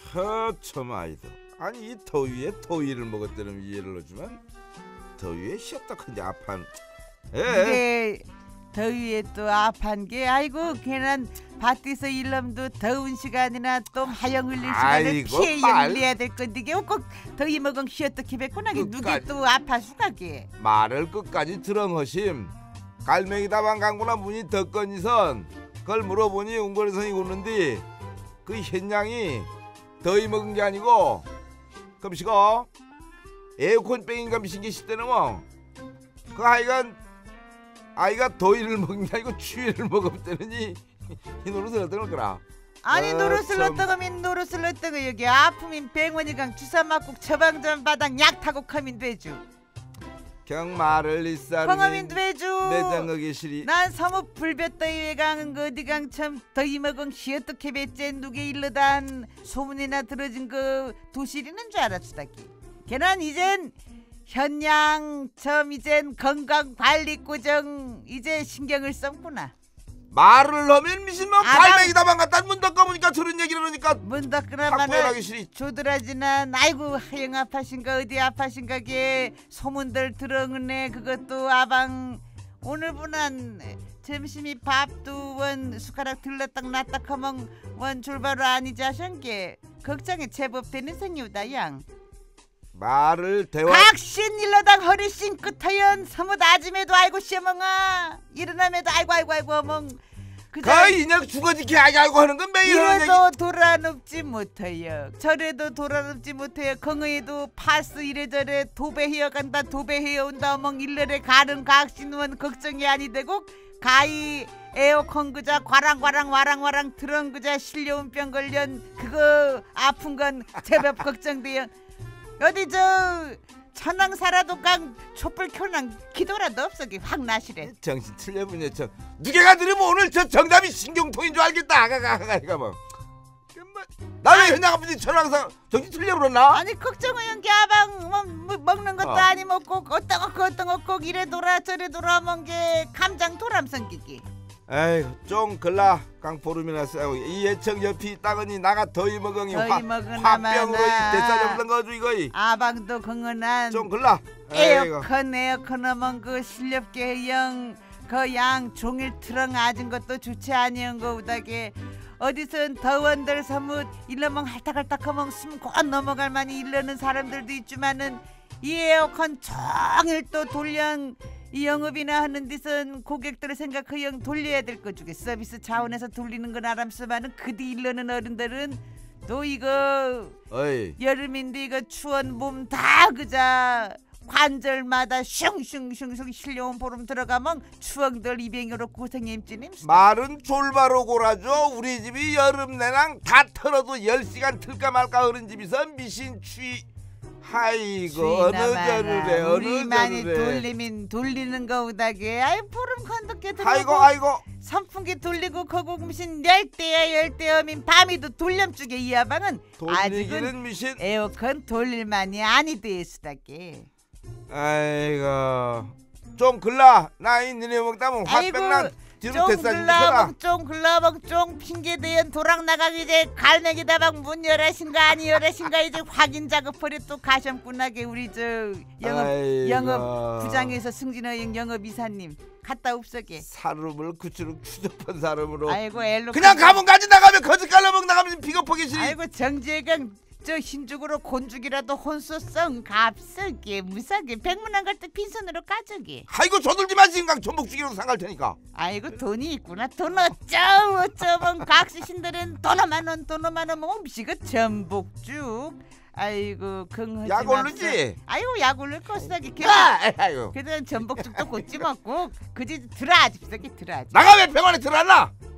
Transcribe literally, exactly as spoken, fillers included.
허참 아이도. 아니 이 더위에 더위를 먹었다는 이해를 하지만 더위에 쉬었다 큰데 아판. 이게 더위에 또 아판 게 아이고 걔는 밭에서 일놈도 더운 시간이나 또 하영 흘릴 시간에 피해 열려야 될 건데 이게 꼭 더위 먹은 쉬었다 기백구나. 누게 또 아파 수가게. 말을 끝까지 들엉하심. 갈매기 다방 강구나 문이 덕건이선 그걸 물어보니 웅거리선이 웃는디 그 현양이 더위 먹은 게 아니고 금시고 에어컨 뺑인가 미신 게 시대는 뭐그 하여간 아이가 더위를 먹는 게 아니고 추위를 먹었다느니 이 노릇을 어떤 거라. 아니 어, 노릇을 참. 어떤 거면 노릇을 어떤 거 여기 아픔인 병원이강 주사 맞고 처방전 바닥 약 타고 가면 되죠. 경마를 일사르니 광화민 되죠. 매장하기 시리. 난 서무 불볕더위에 강은 그 어디강 참 더위 먹은 시 어떻게 뱉제 누게 일러단 소문이나 들어진 그 도시리는 줄 알았수다기. 걔는 이젠 현양 참 이젠 건강관리구정 이제 신경을 썼구나. 말을 하면 미신 뭐 아, 갈매기 다방 갔다 문 닫아보니까 저런 얘기를 하니까 문 닫거나마나 학부해라기 시리. 조드라지난 아이고 하영 아파신가 어디 아파신가게 소문들 들어오네. 그것도 아방 오늘 분한 점심이 밥도 원 숟가락 들렀딱 놨딱 하면 원 줄바로 아니지 하신게 걱정이 제법 되는 생유다 양. 말을 대화. 각신 일러당 허리신 끝하연 서뭇 아침에도 아이고 시어멍아 일어나면도 아이고 아이고 아이고 어멍 그 인형 죽어지게 아이고 하는 건 매일 하는 얘기. 이래도 돌아눕지 못해요. 저래도 돌아눕지 못해요. 건의에도 파스 이래저래 도배해어 간다 도배해어 온다 어멍 일러래 가는 각신원 걱정이 아니 되고 가히 에어컨 그자 과랑과랑 와랑와랑 들은 그자 실려온 병 걸련 그거 아픈 건 제법 걱정돼요. 어디 저 천왕 살아도 강 촛불 켜랑 기도라도 없어기 확 나시래. 정신 틀려보네. 저 누게가 들으면 오늘 저 정답이 신경통인 줄 알겠다. 아가가 아가가 뭐. 나왜 현장 아버지 천왕사 정신 틀려 그러나? 아니 걱정은 연기 아방 뭐, 뭐, 먹는 것도 어. 아니 먹고 어떤 거 어떤 거 꼭 이래 돌아 저래 돌아 먹게 감장 도람 성기기. 에이 좀 글라 강보름이나 싸고 이 예청 옆이 따거니 나가 더위 먹으니 더위 먹으나 화병으로 마나. 대사 잡는 거죠 이거. 아방도 건건한 좀 글라. 에어컨 에어컨 하면 그 실렵게 영 그 양 종일 트렁 아진 것도 좋지 아니한 거우다게 어디선 더원들 서뭇 일러멍 할딱할딱하면 숨고 넘어갈 만이 일러는 사람들도 있지만은 이 에어컨 종일 또 돌령 이 영업이나 하는 데선 고객들을 생각해 영 돌려야 될 거 주게 서비스 차원에서 돌리는 건 알았으면은 그뒤 일러는 어른들은 또 이거 어이. 여름인데 이거 추운 몸 다 그자 관절마다 슝슝슝슝 실려온 보름 들어가면 추억들 이병으로 고생해 임지님. 말은 졸바로 고라죠. 우리 집이 여름 내랑 다 털어도 열 시간 틀까 말까 그런 집에서 미신 취. 아이고 어느 저르래 어느 우리만이 저르래. 돌리면 돌리는 거우다게 아이 보름 건덕게 들고 아이고 아이고. 선풍기 돌리고 거고 무슨 열대야 열대어민 밤이도 돌렴주게 이 아방은 아직은 미신. 에어컨 돌릴만이 아니 되수다게. 아이고 좀 글라 나이 니네 먹다면 화병난 뒤로 쫑 됐어. 글라먹 쫑 글라먹 쫑 핑계대연 도랑 나가기 이제 갈매기다방 문 열하신가 아니 열하신가 이제 확인 작업하려 또 가셨구나게 우리 저 영업 아이고. 영업 부장에서 승진어영 영업 이사님 갔다 옵서게. 사람을 구추룩 추접한 사람으로. 아이고 엘로 그냥 가면 가지 나가면 거짓말로 먹 나가면 비겁하게 싫어. 아이고 정재경 저 흰죽으로 곤죽이라도 혼소성 값쓰게 무사게 백문안 갈 때 빈손으로 까저게. 아이고 저들지 마시 강 전복죽이라도 상갈 테니까. 아이고 돈이 있구나. 돈 어쩌 어쩌면 각시신들은 돈 오만 원 돈 오만 원 먹으면 미시고 전복죽. 아이고 긍하지 약 오르지. 아이고 약 오를 것이다게. 아이고 그래도 전복죽도 곧지 먹고 그지 들어야지 비싸게 들어야지. 나가 왜 병원에 들어왔나?